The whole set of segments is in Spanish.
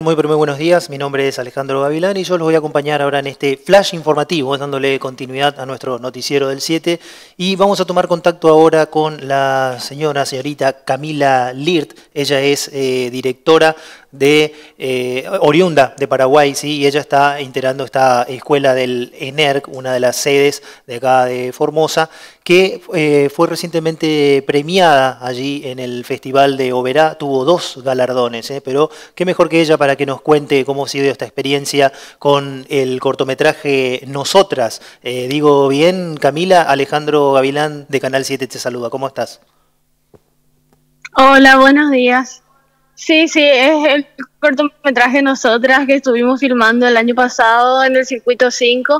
Muy pero muy buenos días. Mi nombre es Alejandro Gavilán y yo los voy a acompañar ahora en este flash informativo, dándole continuidad a nuestro noticiero del 7. Y vamos a tomar contacto ahora con la señorita Camila Lirt. Ella es directora oriunda de Paraguay, ¿sí? Y ella está integrando esta escuela del ENERC, una de las sedes de acá de Formosa, que fue recientemente premiada allí en el Festival de Oberá. Tuvo 2 galardones, pero qué mejor que ella para que nos cuente cómo ha sido esta experiencia con el cortometraje Nosotras. Digo bien, Camila. Alejandro Gavilán de Canal 7 te saluda. ¿Cómo estás? Hola, buenos días. Sí, es el cortometraje Nosotras que estuvimos filmando el año pasado en el Circuito 5.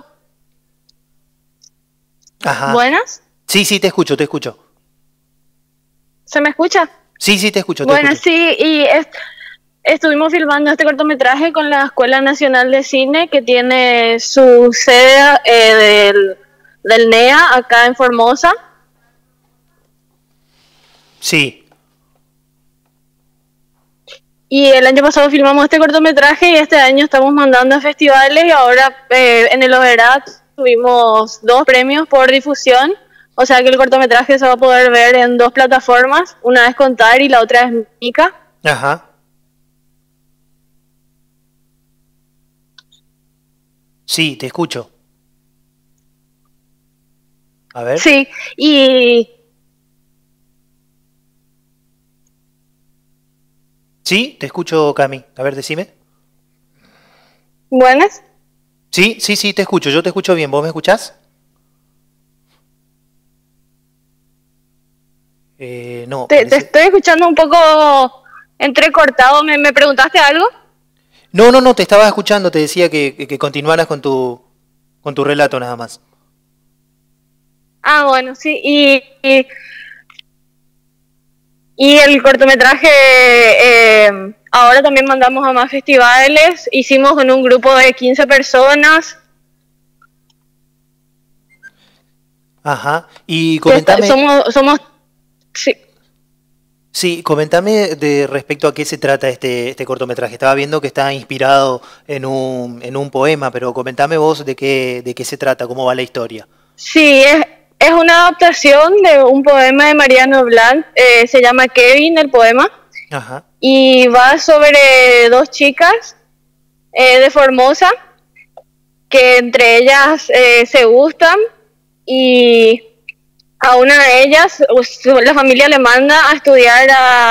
Ajá. ¿Buenas? Sí, te escucho, te escucho. ¿Se me escucha? Sí, te escucho, te Bueno, escucho. sí, estuvimos filmando este cortometraje con la Escuela Nacional de Cine, que tiene su sede del NEA acá en Formosa. Sí. Y el año pasado filmamos este cortometraje y este año estamos mandando a festivales y ahora en el Oberá tuvimos 2 premios por difusión. O sea que el cortometraje se va a poder ver en 2 plataformas, una es Contar y la otra es Mica. Ajá. Sí, te escucho. A ver. Sí, y... Sí, te escucho, Cami. A ver, decime. ¿Buenas? Sí, te escucho. Yo te escucho bien. ¿Vos me escuchás? No, Te parece... estoy escuchando un poco entrecortado. ¿Me preguntaste algo? No, te estaba escuchando. Te decía que continuaras con tu relato nada más. Ah, bueno, sí. Y el cortometraje ahora también mandamos a más festivales. Hicimos con un grupo de 15 personas. Ajá. Y Que comentame... somos sí. Sí, comentame de respecto a qué se trata este cortometraje. Estaba viendo que está inspirado en un poema, pero comentame vos de qué se trata, cómo va la historia. Sí, es una adaptación de un poema de Mariano Blanc. Se llama Kevin, el poema. Ajá. Y va sobre 2 chicas de Formosa que entre ellas se gustan y a una de ellas la familia le manda a estudiar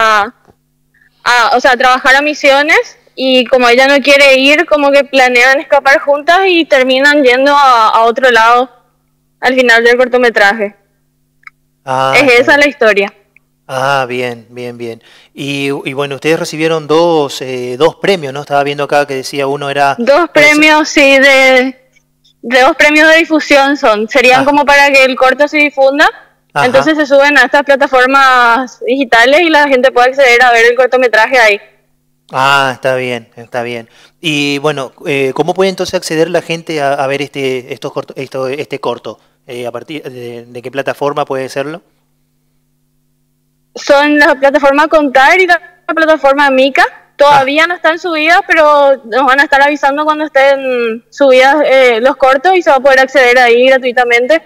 o sea, a trabajar a Misiones, y como ella no quiere ir, como que planean escapar juntas y terminan yendo a otro lado al final del cortometraje. Ah, Es está esa la bien. historia. Ah, bien. Y bueno, ustedes recibieron 2 premios, ¿no? Estaba viendo acá que decía uno era... 2 premios, sí, de 2 premios de difusión serían Ah, como para que el corto se difunda. ajá. Entonces se suben a estas plataformas digitales y la gente puede acceder a ver el cortometraje ahí. Ah, está bien. Y bueno, ¿cómo puede entonces acceder la gente a ver este corto? ¿A partir de qué plataforma puede serlo? Son la plataforma Contar y la plataforma Mica. Ah, Todavía no están subidas, pero nos van a estar avisando cuando estén subidas los cortos y se va a poder acceder ahí gratuitamente.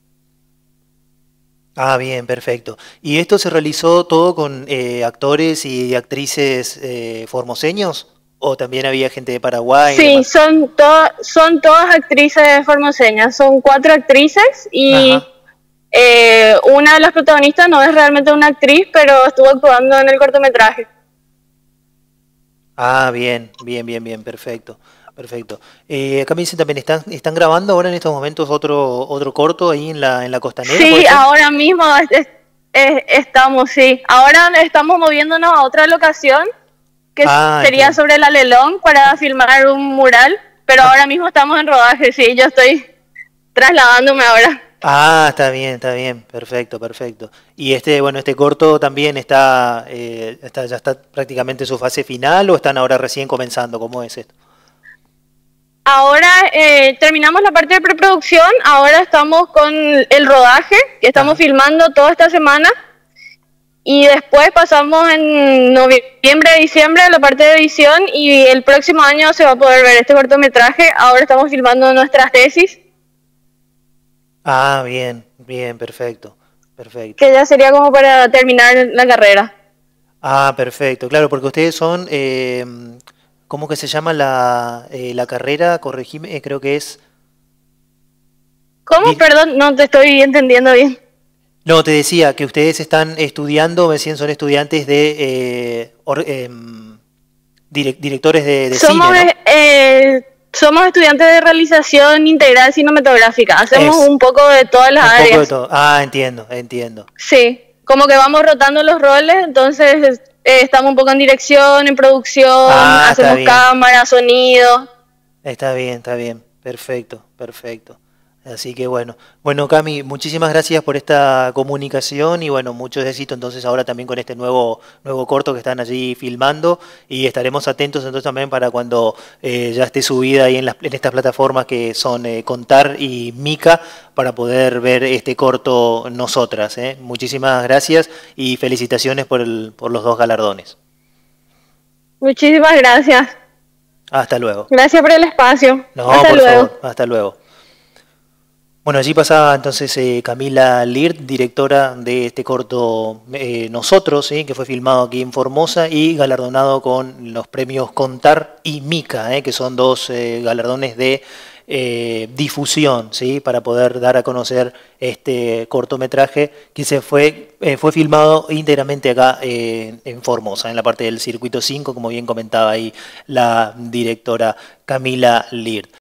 bien, perfecto. ¿Y esto se realizó todo con actores y actrices formoseños? ¿O también había gente de Paraguay y Sí, demás? son todas actrices formoseñas. Son 4 actrices y Ajá. una de las protagonistas no es realmente una actriz, pero estuvo actuando en el cortometraje. Bien, perfecto. Acá me dicen también, ¿están grabando ahora en estos momentos otro corto ahí en la costanera, puede Sí, ser? ahora mismo estamos, sí. Ahora estamos moviéndonos a otra locación que sería Entiendo. sobre el Alelón para filmar un mural, pero ahora mismo estamos en rodaje, sí, yo estoy trasladándome ahora. Está bien, perfecto. Y este corto también ya está prácticamente en su fase final o están ahora recién comenzando, ¿cómo es esto? Ahora terminamos la parte de preproducción, ahora estamos con el rodaje, que estamos Ajá. filmando toda esta semana Y después pasamos en noviembre, diciembre a la parte de edición y el próximo año se va a poder ver este cortometraje. Ahora estamos filmando nuestras tesis, Ah, bien, bien, perfecto, perfecto. que ya sería como para terminar la carrera. Ah, perfecto, claro, porque ustedes son, ¿cómo que se llama la carrera? Corregime, creo que es... ¿Cómo? dir- Perdón, no te estoy entendiendo bien. No, te decía que ustedes están estudiando, me decían, son estudiantes de directores de cine, Somos, ¿no? somos estudiantes de realización integral cinematográfica. Hacemos Es un poco de todas las un poco de áreas. todo. Ah, entiendo, entiendo. Sí, como que vamos rotando los roles, entonces estamos un poco en dirección, en producción, Ah, está hacemos bien. cámara, sonido. Está bien, perfecto, perfecto. Así que bueno, bueno Cami, muchísimas gracias por esta comunicación y bueno, mucho éxito entonces ahora también con este nuevo corto que están allí filmando y estaremos atentos entonces también para cuando ya esté subida ahí en estas plataformas que son Contar y Mica para poder ver este corto nosotras, ¿eh? Muchísimas gracias y felicitaciones por los dos galardones. Muchísimas gracias. Hasta luego. Gracias por el espacio. No, Hasta por luego. favor, hasta luego. Bueno, allí pasaba entonces Camila Lirt, directora de este corto Nosotros, ¿sí? Que fue filmado aquí en Formosa y galardonado con los premios Contar y Mica, que son dos galardones de difusión, ¿sí? Para poder dar a conocer este cortometraje que fue filmado íntegramente acá en Formosa, en la parte del circuito 5, como bien comentaba ahí la directora Camila Lirt.